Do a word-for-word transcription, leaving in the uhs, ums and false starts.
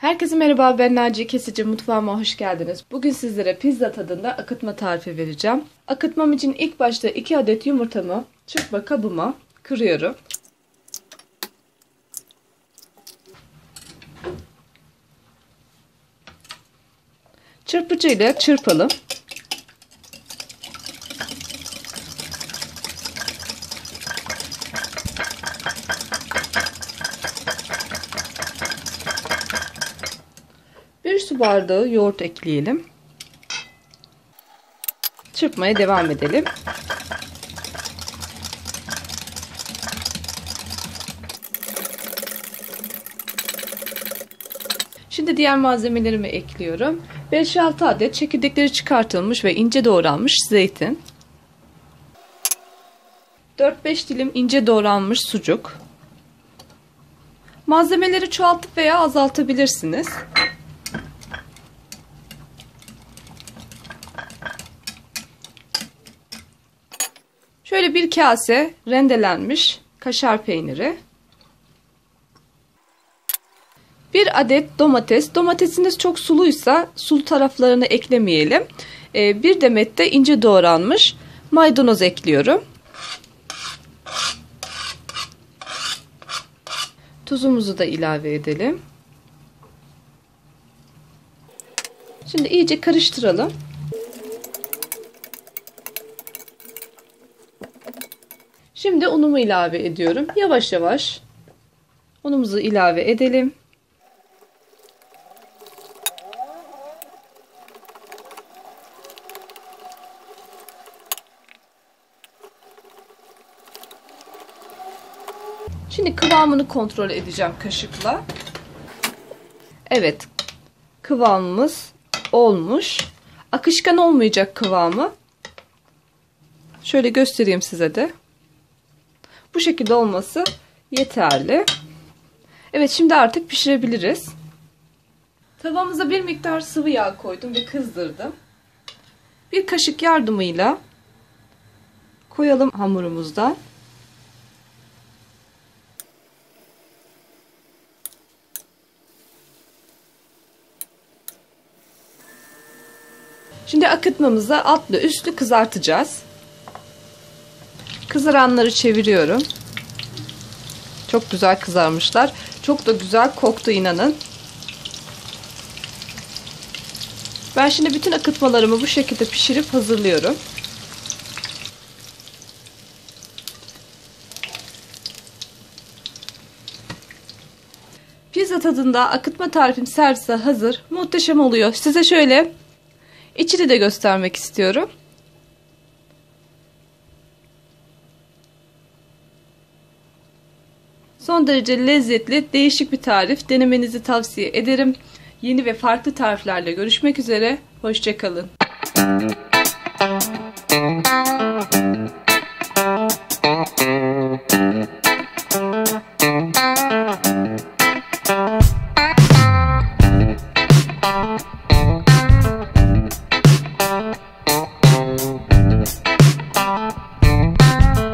Herkese merhaba, ben Naciye Kesici, mutfağıma hoş geldiniz. Bugün sizlere pizza tadında akıtma tarifi vereceğim. Akıtmam için ilk başta iki adet yumurtamı çırpma kabıma kırıyorum. Çırpıcıyla çırpalım. Bir su bardağı yoğurt ekleyelim. Çırpmaya devam edelim. Şimdi diğer malzemelerimi ekliyorum. beş altı adet çekirdekleri çıkartılmış ve ince doğranmış zeytin. dört beş dilim ince doğranmış sucuk. Malzemeleri çoğaltıp veya azaltabilirsiniz. Şöyle bir kase rendelenmiş kaşar peyniri. Bir adet domates. Domatesiniz çok suluysa sulu taraflarını eklemeyelim. Bir demet de ince doğranmış maydanoz ekliyorum. Tuzumuzu da ilave edelim. Şimdi iyice karıştıralım. Şimdi unumu ilave ediyorum. Yavaş yavaş unumuzu ilave edelim. Şimdi kıvamını kontrol edeceğim kaşıkla. Evet, kıvamımız olmuş. Akışkan olmayacak kıvamı. Şöyle göstereyim size de. Bu şekilde olması yeterli. Evet, şimdi artık pişirebiliriz. Tavamıza bir miktar sıvı yağ koydum ve kızdırdım. Bir kaşık yardımıyla koyalım hamurumuzdan. Şimdi akıtmamızı altlı üstlü kızartacağız. Kızaranları çeviriyorum. Çok güzel kızarmışlar. Çok da güzel koktu, inanın. Ben şimdi bütün akıtmalarımı bu şekilde pişirip hazırlıyorum. Pizza tadında akıtma tarifim servise hazır. Muhteşem oluyor. Size şöyle içini de göstermek istiyorum. Son derece lezzetli, değişik bir tarif. Denemenizi tavsiye ederim. Yeni ve farklı tariflerle görüşmek üzere. Hoşça kalın.